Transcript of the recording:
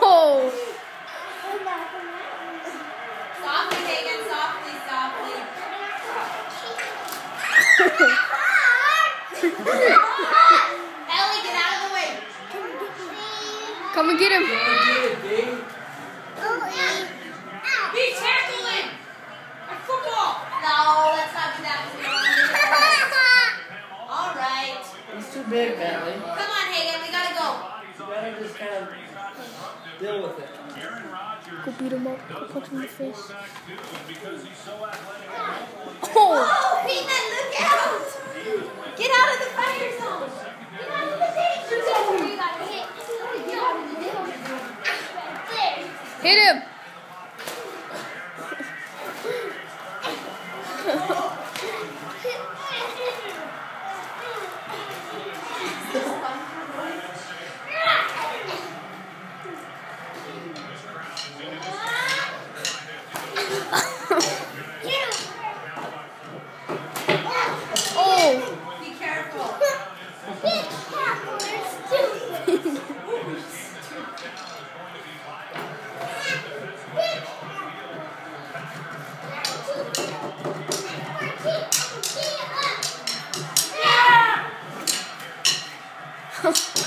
Oh! Softly, Megan, softly, softly. Ellie, get out of the way. Come and get him. Be tackling. Like football. No, let's not do that. All right. He's too big, Natalie. Come on, Hagen, we gotta go. You gotta just kind of deal with it. Go beat him up. Go punch him in the face. Oh! Oh, Peanut, look out! Get out of the fire zone. Get out of the danger zone. You gotta hit. Get out of the danger zone. There. Hit him! Oh! Be careful. Oh!